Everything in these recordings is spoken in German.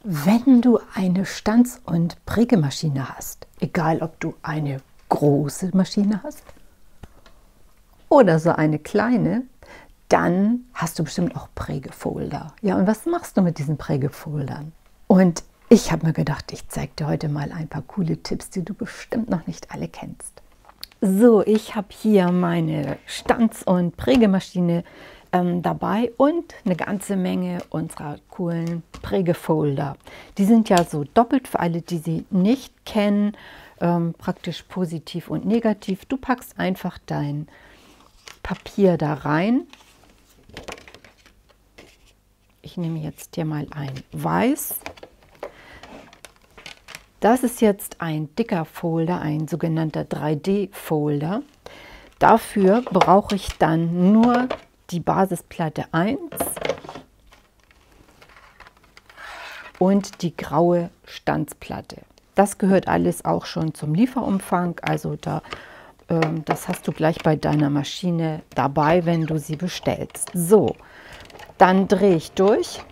Wenn du eine Stanz- und Prägemaschine hast, egal ob du eine große Maschine hast oder so eine kleine, dann hast du bestimmt auch Prägefolder. Ja, und was machst du mit diesen Prägefoldern? Und ich habe mir gedacht, ich zeige dir heute mal ein paar coole Tipps, die du bestimmt noch nicht alle kennst. So, ich habe hier meine Stanz- und Prägemaschine dabei und eine ganze Menge unserer coolen Prägefolder. Die sind ja so doppelt für alle, die sie nicht kennen, praktisch positiv und negativ. Du packst einfach dein Papier da rein. Ich nehme jetzt hier mal ein Weiß. Das ist jetzt ein dicker Folder, ein sogenannter 3D-Folder. Dafür brauche ich dann nur die Basisplatte 1 und die graue Stanzplatte. Das gehört alles auch schon zum Lieferumfang, also das hast du gleich bei deiner Maschine dabei, wenn du sie bestellst. So, dann drehe ich durch.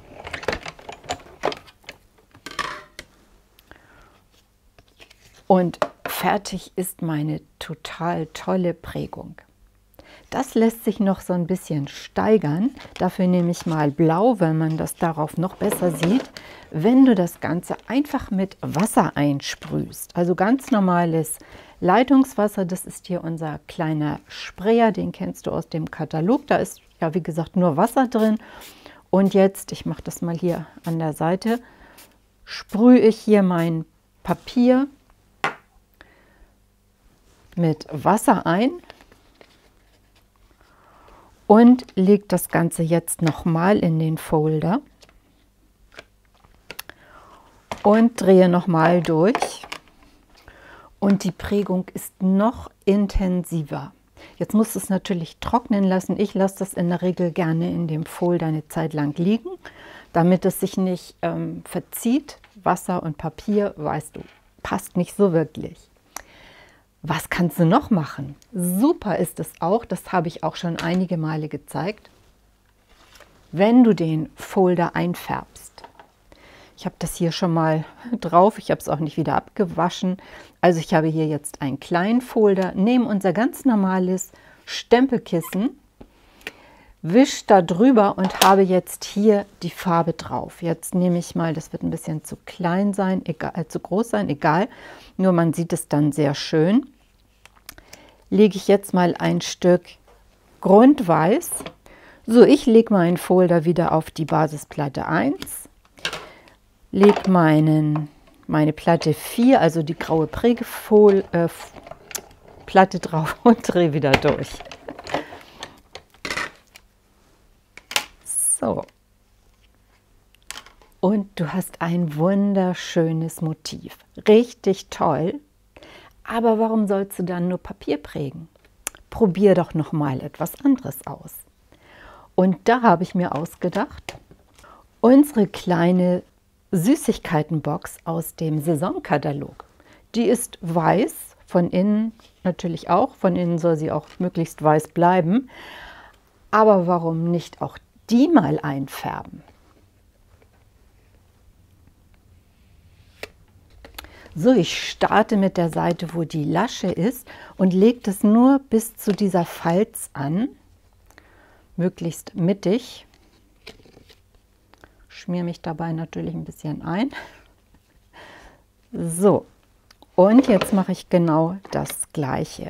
Und fertig ist meine total tolle Prägung. Das lässt sich noch so ein bisschen steigern. Dafür nehme ich mal blau, weil man das darauf noch besser sieht. Wenn du das Ganze einfach mit Wasser einsprühst, also ganz normales Leitungswasser, das ist hier unser kleiner Sprayer, den kennst du aus dem Katalog. Da ist ja wie gesagt nur Wasser drin. Und jetzt, ich mache das mal hier an der Seite, sprühe ich hier mein Papier mit Wasser ein und lege das Ganze jetzt nochmal in den Folder und drehe nochmal durch. Und die Prägung ist noch intensiver. Jetzt musst du es natürlich trocknen lassen. Ich lasse das in der Regel gerne in dem Folder eine Zeit lang liegen, damit es sich nicht verzieht. Wasser und Papier, weißt du, passt nicht so wirklich. Was kannst du noch machen? Super ist es auch, das habe ich auch schon einige Male gezeigt, wenn du den Folder einfärbst. Ich habe das hier schon mal drauf, ich habe es auch nicht wieder abgewaschen. Also ich habe hier jetzt einen kleinen Folder, nehme unser ganz normales Stempelkissen, wische da drüber und habe jetzt hier die Farbe drauf. Jetzt nehme ich mal, das wird ein bisschen zu klein sein, egal, zu groß sein, egal, nur man sieht es dann sehr schön. Lege ich jetzt mal ein Stück Grundweiß. So, ich lege meinen Folder wieder auf die Basisplatte 1, lege meine Platte 4, also die graue Prägeplatte drauf und drehe wieder durch. So. Und du hast ein wunderschönes Motiv. Richtig toll. Aber warum sollst du dann nur Papier prägen? Probier doch noch mal etwas anderes aus. Und da habe ich mir ausgedacht, unsere kleine Süßigkeitenbox aus dem Saisonkatalog. Die ist weiß, von innen natürlich auch. Von innen soll sie auch möglichst weiß bleiben. Aber warum nicht auch die mal einfärben? So, ich starte mit der Seite, wo die Lasche ist und lege das nur bis zu dieser Falz an, möglichst mittig. Schmiere mich dabei natürlich ein bisschen ein. So, und jetzt mache ich genau das Gleiche.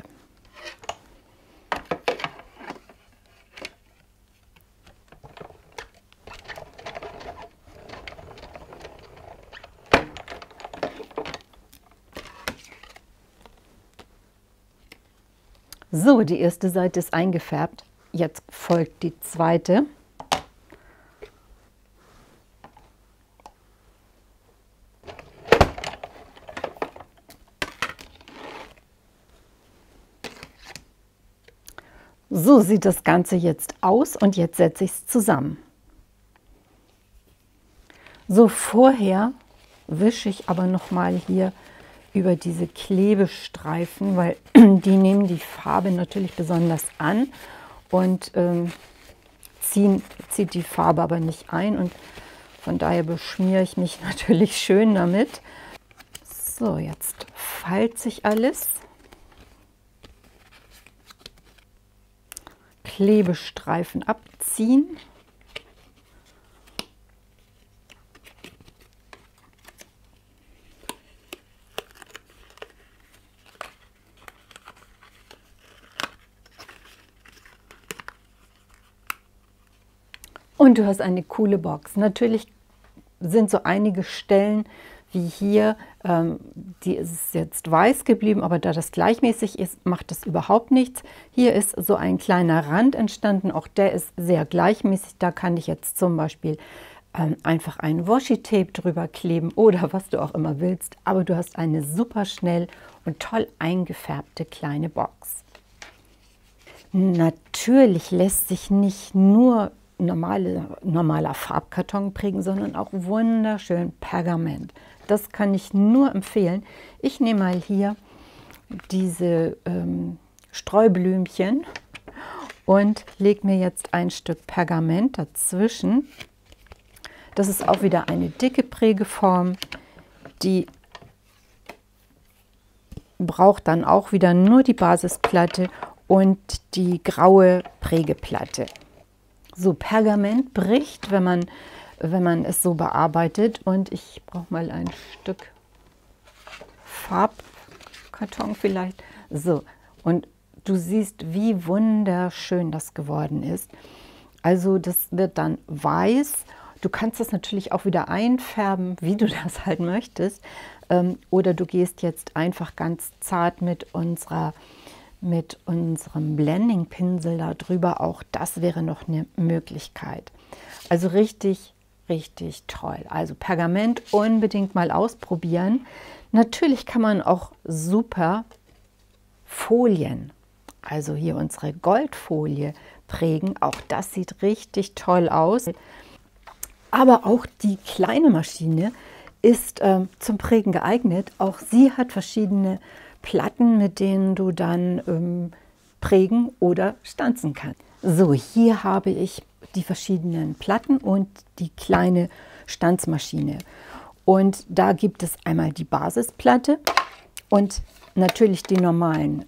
So, die erste Seite ist eingefärbt. Jetzt folgt die zweite. So sieht das Ganze jetzt aus und jetzt setze ich es zusammen. So, vorher wische ich aber noch mal hier über diese Klebestreifen, weil die nehmen die Farbe natürlich besonders an und zieht die Farbe aber nicht ein. Und Von daher beschmiere ich mich natürlich schön damit. So, jetzt falze ich alles. Klebestreifen abziehen. Und du hast eine coole Box. Natürlich sind so einige Stellen wie hier, die ist jetzt weiß geblieben, aber da das gleichmäßig ist, macht das überhaupt nichts. Hier ist so ein kleiner Rand entstanden, auch der ist sehr gleichmäßig. Da kann ich jetzt zum Beispiel einfach ein Washi-Tape drüber kleben oder was du auch immer willst. Aber du hast eine super schnell und toll eingefärbte kleine Box. Natürlich lässt sich nicht nur normaler Farbkarton prägen, sondern auch wunderschön Pergament. Das kann ich nur empfehlen. Ich nehme mal hier diese Streublümchen und lege mir jetzt ein Stück Pergament dazwischen. Das ist auch wieder eine dicke Prägeform, die braucht dann auch wieder nur die Basisplatte und die graue Prägeplatte. So, Pergament bricht, wenn man es so bearbeitet. Und ich brauche mal ein Stück Farbkarton vielleicht. So, und du siehst, wie wunderschön das geworden ist. Also das wird dann weiß. Du kannst das natürlich auch wieder einfärben, wie du das halt möchtest. Oder du gehst jetzt einfach ganz zart mit unserem Blending-Pinsel da drüber. Auch das wäre noch eine Möglichkeit. Also richtig, richtig toll. Also Pergament unbedingt mal ausprobieren. Natürlich kann man auch super Folien, also hier unsere Goldfolie prägen. Auch das sieht richtig toll aus. Aber auch die kleine Maschine ist zum Prägen geeignet. Auch sie hat verschiedene Platten, mit denen du dann prägen oder stanzen kannst. So, hier habe ich die verschiedenen Platten und die kleine Stanzmaschine. Und da gibt es einmal die Basisplatte und natürlich die normalen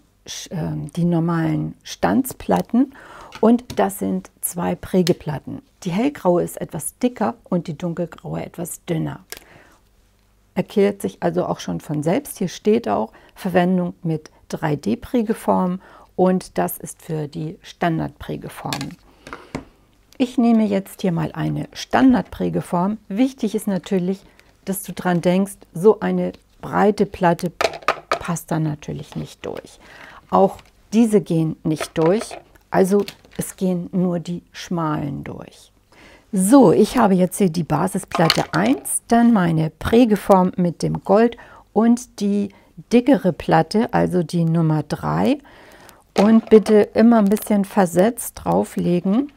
Stanzplatten. Und das sind zwei Prägeplatten. Die hellgraue ist etwas dicker und die dunkelgraue etwas dünner. Erklärt sich also auch schon von selbst. Hier steht auch Verwendung mit 3D-Prägeform und das ist für die Standardprägeform. Ich nehme jetzt hier mal eine Standardprägeform. Wichtig ist natürlich, dass du dran denkst, so eine breite Platte passt dann natürlich nicht durch. Auch diese gehen nicht durch, also es gehen nur die schmalen durch. So, ich habe jetzt hier die Basisplatte 1, dann meine Prägeform mit dem Gold und die dickere Platte, also die Nummer 3. Und bitte immer ein bisschen versetzt drauflegen,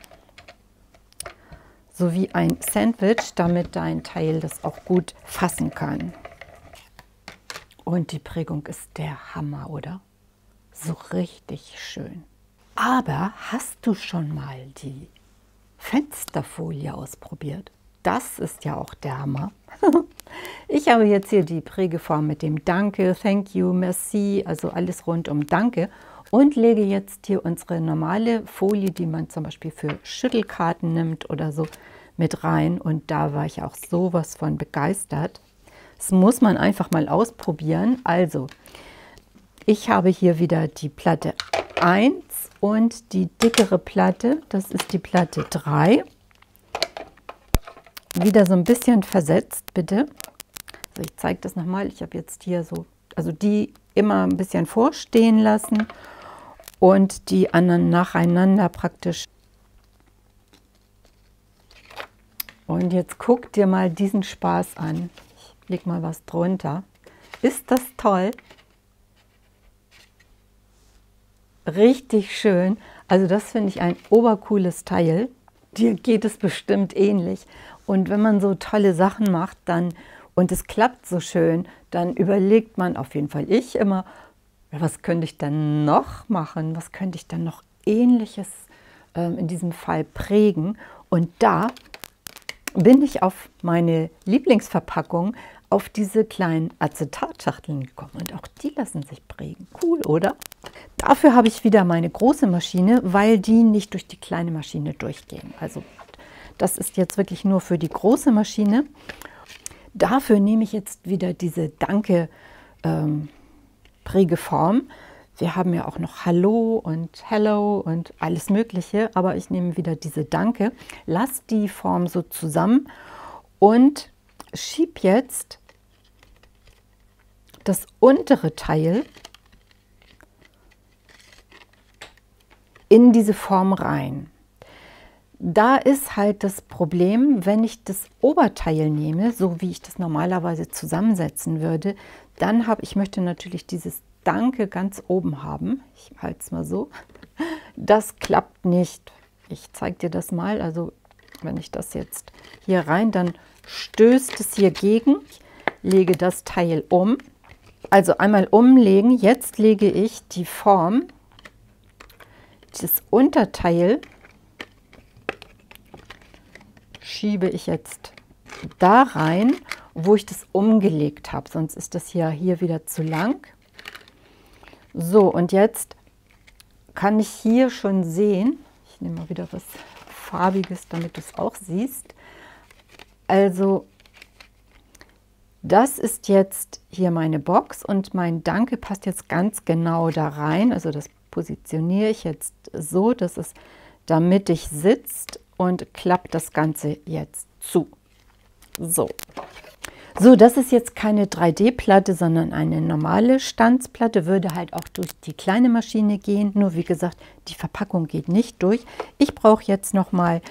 so wie ein Sandwich, damit dein Teil das auch gut fassen kann. Und die Prägung ist der Hammer, oder? So richtig schön. Aber hast du schon mal die Fensterfolie ausprobiert? Das ist ja auch der Hammer. Ich habe jetzt hier die Prägeform mit dem Danke, Thank you, Merci, also alles rund um Danke und lege jetzt hier unsere normale Folie, die man zum Beispiel für Schüttelkarten nimmt oder so, mit rein. Und da war ich auch sowas von begeistert. Das muss man einfach mal ausprobieren. Also, ich habe hier wieder die Platte 1 und die dickere Platte, das ist die Platte 3. Wieder so ein bisschen versetzt, bitte. Also ich zeige das nochmal. Ich habe jetzt hier so, also die immer ein bisschen vorstehen lassen und die anderen nacheinander praktisch. Und jetzt guck dir mal diesen Spaß an. Ich lege mal was drunter. Ist das toll? Richtig schön. Also das finde ich ein obercooles Teil. Dir geht es bestimmt ähnlich. Und wenn man so tolle Sachen macht, dann und es klappt so schön, dann überlegt man, auf jeden Fall ich immer, was könnte ich dann noch machen? Was könnte ich dann noch Ähnliches in diesem Fall prägen? Und da bin ich auf meine Lieblingsverpackung, auf diese kleinen Acetatschachteln gekommen. Und auch die lassen sich prägen. Cool, oder? Dafür habe ich wieder meine große Maschine, weil die nicht durch die kleine Maschine durchgehen. Also das ist jetzt wirklich nur für die große Maschine. Dafür nehme ich jetzt wieder diese Danke Prägeform. Wir haben ja auch noch Hallo und Hello und alles Mögliche, aber ich nehme wieder diese Danke, lasse die Form so zusammen und schiebe jetzt das untere Teil in diese Form rein. Da ist halt das Problem, wenn ich das Oberteil nehme, so wie ich das normalerweise zusammensetzen würde, dann ich möchte natürlich dieses Danke ganz oben haben. Ich halte es mal so. Das klappt nicht. Ich zeige dir das mal. Also wenn ich das jetzt hier rein, dann stößt es hier gegen. Ich lege das Teil um. Also einmal umlegen. Jetzt lege ich die Form, das Unterteil, schiebe ich jetzt da rein, wo ich das umgelegt habe. Sonst ist das hier wieder zu lang. So, und jetzt kann ich hier schon sehen, ich nehme mal wieder was Farbiges, damit du es auch siehst. Also, das ist jetzt hier meine Box und mein Danke passt jetzt ganz genau da rein. Also das positioniere ich jetzt so, dass es da mittig sitzt und klappt das Ganze jetzt zu. So, das ist jetzt keine 3D-Platte, sondern eine normale Stanzplatte, würde halt auch durch die kleine Maschine gehen. Nur wie gesagt, die Verpackung geht nicht durch. Ich brauche jetzt nochmal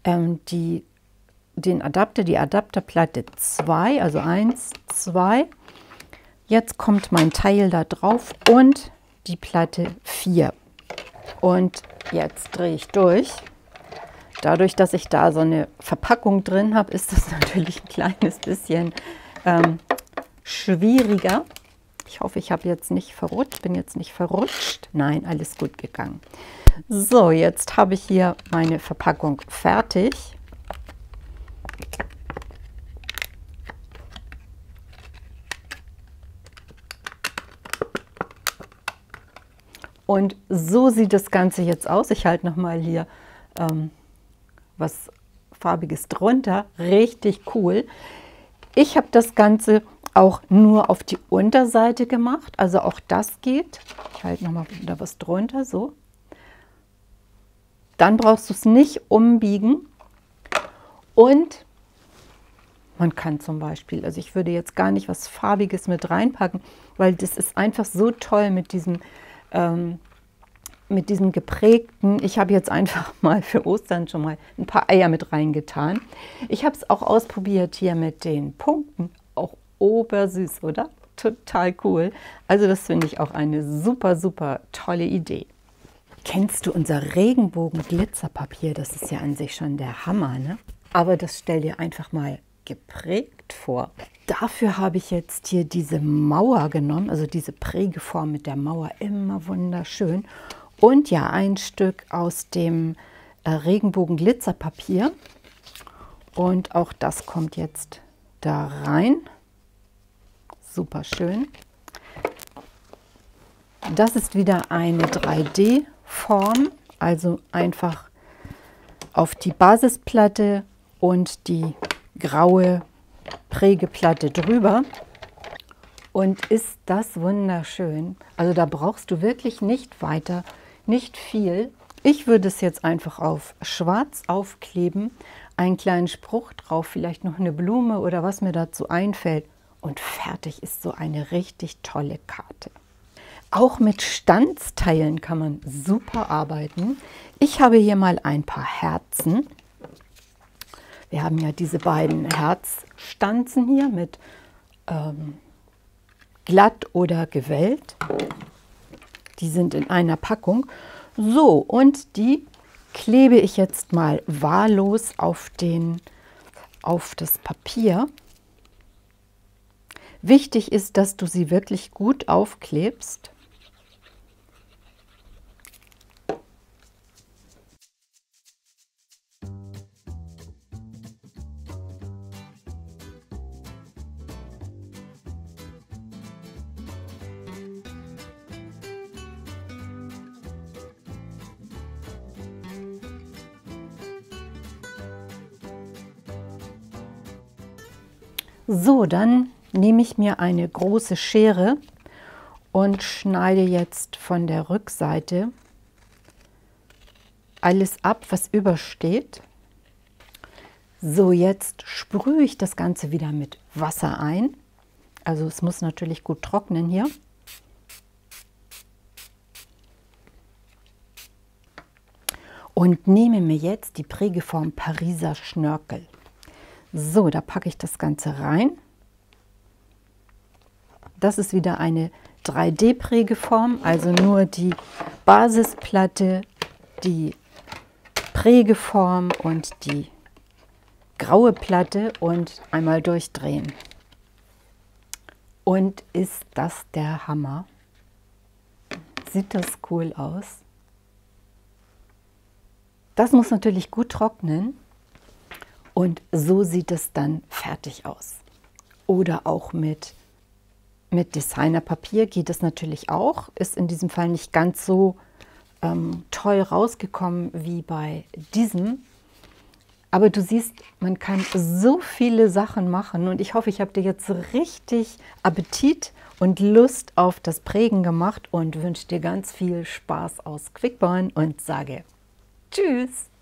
den Adapter, die Adapterplatte 2, also 1, 2. Jetzt kommt mein Teil da drauf und die Platte 4. Und jetzt drehe ich durch. Dadurch, dass ich da so eine Verpackung drin habe, ist das natürlich ein kleines bisschen schwieriger. Ich hoffe, ich habe jetzt nicht verrutscht, bin jetzt nicht verrutscht. Nein, alles gut gegangen. So, jetzt habe ich hier meine Verpackung fertig. Und so sieht das Ganze jetzt aus. Ich halte nochmal hier was Farbiges drunter. Richtig cool. Ich habe das Ganze auch nur auf die Unterseite gemacht. Also auch das geht. Ich halte nochmal wieder was drunter. So. Dann brauchst du es nicht umbiegen. Und man kann zum Beispiel, also ich würde jetzt gar nicht was Farbiges mit reinpacken, weil das ist einfach so toll mit diesem geprägten. Ich habe jetzt einfach mal für Ostern schon mal ein paar Eier mit reingetan. Ich habe es auch ausprobiert hier mit den Punkten. Auch obersüß, oder? Total cool. Also das finde ich auch eine super, super tolle Idee. Kennst du unser Regenbogen-Glitzerpapier? Das ist ja an sich schon der Hammer, ne? Aber das stell dir einfach mal geprägt vor. Dafür habe ich jetzt hier diese Mauer genommen, also diese Prägeform mit der Mauer, immer wunderschön. Und ja, ein Stück aus dem Regenbogen-Glitzerpapier. Und auch das kommt jetzt da rein. Super schön. Das ist wieder eine 3D-Form, also einfach auf die Basisplatte und die graue Prägeplatte drüber. Und ist das wunderschön. Also da brauchst du wirklich nicht weiter, nicht viel. Ich würde es jetzt einfach auf schwarz aufkleben, einen kleinen Spruch drauf, vielleicht noch eine Blume oder was mir dazu einfällt. Und fertig ist so eine richtig tolle Karte. Auch mit Stanzteilen kann man super arbeiten. Ich habe hier mal ein paar Herzen. Wir haben ja diese beiden Herzstanzen hier mit glatt oder gewellt. Die sind in einer Packung. So, und die klebe ich jetzt mal wahllos auf das Papier. Wichtig ist, dass du sie wirklich gut aufklebst. So, dann nehme ich mir eine große Schere und schneide jetzt von der Rückseite alles ab, was übersteht. So, jetzt sprühe ich das Ganze wieder mit Wasser ein. Also es muss natürlich gut trocknen hier. Und nehme mir jetzt die Prägeform Pariser Schnörkel. So, da packe ich das Ganze rein. Das ist wieder eine 3D-Prägeform, also nur die Basisplatte, die Prägeform und die graue Platte und einmal durchdrehen. Und ist das der Hammer? Sieht das cool aus? Das muss natürlich gut trocknen und so sieht es dann fertig aus. Oder auch mit Designerpapier geht es natürlich auch. Ist in diesem Fall nicht ganz so toll rausgekommen wie bei diesem. Aber du siehst, man kann so viele Sachen machen und ich hoffe, ich habe dir jetzt richtig Appetit und Lust auf das Prägen gemacht und wünsche dir ganz viel Spaß aus Quickborn und sage Tschüss!